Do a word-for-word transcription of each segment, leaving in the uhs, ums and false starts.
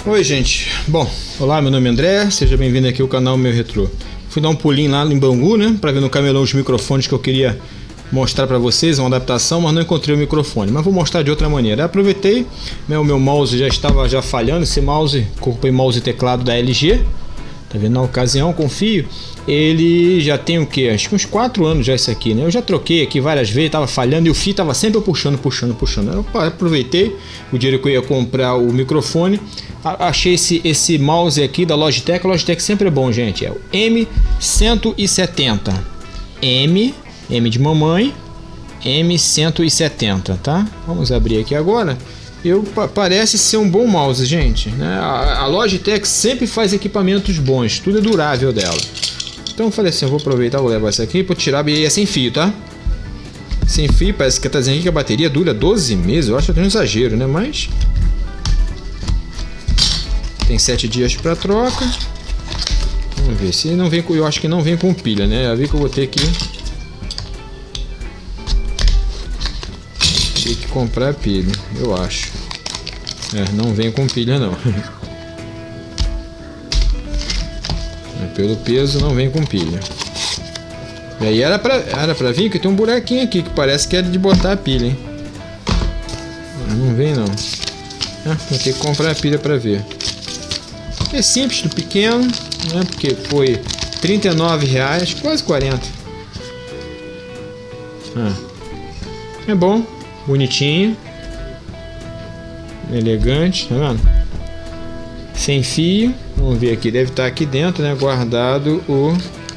Oi gente, bom, olá, meu nome é André, seja bem-vindo aqui ao canal Meu Retrô. Fui dar um pulinho lá em Bangu, né, pra ver no camelão os microfones que eu queria mostrar pra vocês, uma adaptação, mas não encontrei o microfone, mas vou mostrar de outra maneira. Eu aproveitei, né, o meu mouse já estava já falhando, esse mouse, comprei mouse e teclado da L G, tá vendo, na ocasião, confio, ele já tem o que? Acho que uns quatro anos já esse aqui, né, eu já troquei aqui várias vezes, tava falhando e o fio tava sempre puxando, puxando, puxando. Eu aproveitei o dinheiro que eu ia comprar o microfone, achei esse, esse mouse aqui da Logitech. A Logitech sempre é bom, gente, é o M cento e setenta, M, M de mamãe, M cento e setenta, tá? Vamos abrir aqui agora. Eu, parece ser um bom mouse, gente, né? A, a Logitech sempre faz equipamentos bons, tudo é durável dela. Então eu falei assim, eu vou aproveitar, vou levar esse aqui para tirar, e é sem fio, tá? Sem fio, parece que tá dizendo aqui que a bateria dura doze meses, eu acho que é um exagero, né? Mas tem sete dias para troca. Vamos ver se não vem com, eu acho que não vem com pilha, né? Já vi que eu vou ter que ter que comprar pilha, eu acho. É, não vem com pilha não. Pelo peso não vem com pilha. E aí era pra, era pra vir, que tem um buraquinho aqui que parece que é de botar a pilha, hein? Não vem não. Ah, vou ter que comprar a pilha pra ver. É simples, do pequeno, né? Porque foi trinta e nove reais, quase quarenta. Ah, é bom, bonitinho, elegante, tá vendo? Sem fio. Vamos ver aqui, deve estar aqui dentro, né? Guardado o...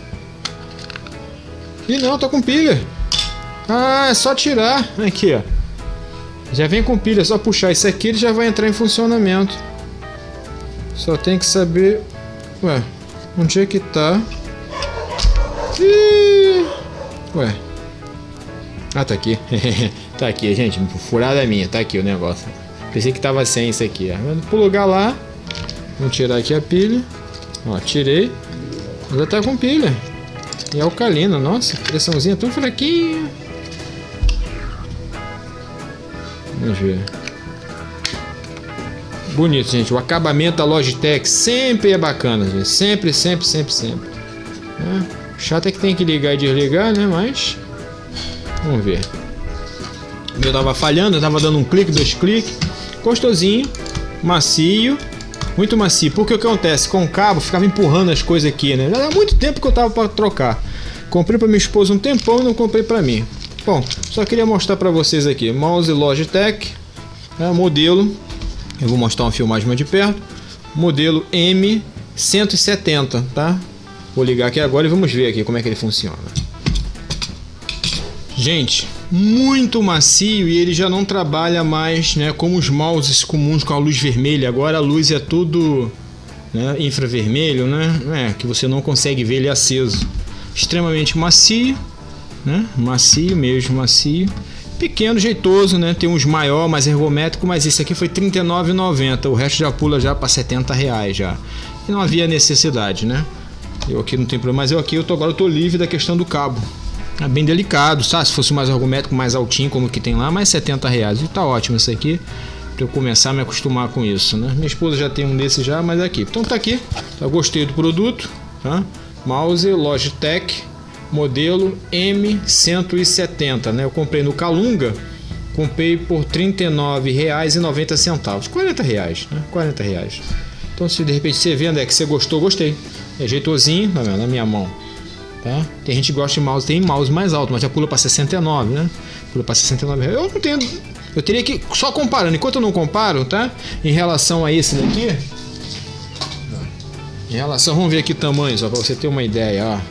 Ih, não, tá com pilha. Ah, é só tirar. Aqui, ó. Já vem com pilha, é só puxar isso aqui, ele já vai entrar em funcionamento. Só tem que saber... Ué, onde é que tá? Ih, ué. Ah, tá aqui. Tá aqui, gente. Furada minha, tá aqui o negócio. Pensei que tava sem isso aqui, ó. Pro lugar lá. Vamos tirar aqui a pilha. Ó, tirei. Já tá com pilha. E alcalina, nossa, pressãozinha tão fraquinha. Vamos ver. Bonito, gente. O acabamento da Logitech sempre é bacana, gente. Sempre, sempre, sempre, sempre. É. Chato é que tem que ligar e desligar, né? Mas vamos ver. O meu tava falhando, eu tava dando um clique, dois cliques. Gostosinho, macio. Muito macio, porque o que acontece? Com o cabo, ficava empurrando as coisas aqui, né? Já há muito tempo que eu tava para trocar. Comprei para minha esposa um tempão e não comprei para mim. Bom, só queria mostrar para vocês aqui. Mouse Logitech, né, modelo. Eu vou mostrar uma filmagem mais de perto. Modelo M cento e setenta, tá? Vou ligar aqui agora e vamos ver aqui como é que ele funciona. Gente, muito macio, e ele já não trabalha mais, né, como os mouses comuns com a luz vermelha. Agora a luz é tudo, né, infravermelho, né, é, que você não consegue ver ele aceso. Extremamente macio, né, macio mesmo, macio. Pequeno, jeitoso, né, tem uns maior, mais ergométrico, mas esse aqui foi trinta e nove reais e noventa centavos. O resto já pula já para setenta reais já. E não havia necessidade, né. Eu aqui não tem problema, mas eu aqui eu tô, agora eu tô livre da questão do cabo. É bem delicado, sabe? Se fosse mais ergométrico, mais altinho, como que tem lá, mais setenta reais. E tá ótimo isso aqui, pra eu começar a me acostumar com isso, né? Minha esposa já tem um desse já, mas aqui. Então tá aqui, eu gostei do produto, tá? Mouse Logitech, modelo M cento e setenta, né? Eu comprei no Calunga, comprei por trinta e nove reais e noventa centavos. quarenta reais, né? quarenta reais. Então se de repente você vê, André, que você gostou, gostei. É jeitosinho, tá vendo? Na minha mão. Tá? Tem gente que gosta de mouse, tem mouse mais alto, mas já pula para sessenta e nove, né? Pula para sessenta e nove reais. Eu não tenho, eu teria que só comparando. Enquanto eu não comparo, tá? Em relação a esse daqui, em relação, vamos ver aqui tamanho, só para você ter uma ideia, ó.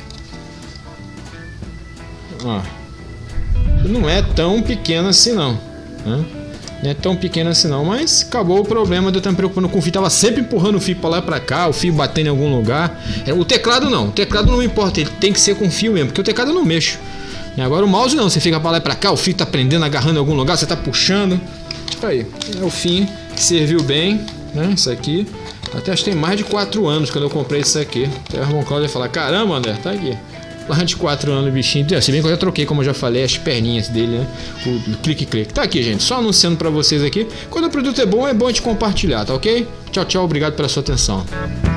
Ó. Não é tão pequeno assim não, né? Não é tão pequeno assim não, mas acabou o problema de eu estar me preocupando com o fio. Tava sempre empurrando o fio para lá e para cá, o fio batendo em algum lugar. É, o teclado não, o teclado não importa, ele tem que ser com fio mesmo, porque o teclado eu não mexo. E agora o mouse não, você fica para lá e para cá, o fio tá prendendo, agarrando em algum lugar, você tá puxando. Aí, é o fim, serviu bem, né? Isso aqui. Até acho que tem mais de quatro anos quando eu comprei isso aqui. Até o irmão Cláudio ia falar, caramba, André, tá aqui. Mais de quatro anos o bichinho. Se bem que eu já troquei, como eu já falei, as perninhas dele, né? O clique-clique. Tá aqui, gente. Só anunciando pra vocês aqui. Quando o produto é bom, é bom a gente compartilhar, tá ok? Tchau, tchau. Obrigado pela sua atenção.